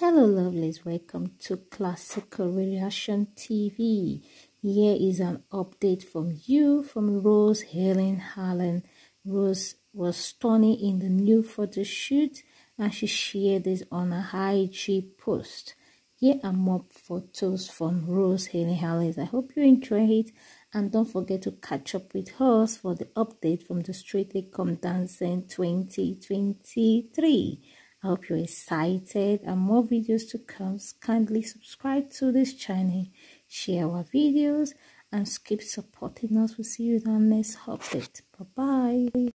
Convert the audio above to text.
Hello lovelies, welcome to Classical Reaction TV. Here is an update from Rose Ayling. Rose was stunning in the new photo shoot and she shared this on her IG post. Here are more photos from Rose Ayling. I hope you enjoy it and don't forget to catch up with us for the update from the Strictly Come Dancing 2023. I hope you're excited and more videos to come. Kindly subscribe to this channel, share our videos, and keep supporting us. We'll see you in our next update. Bye bye.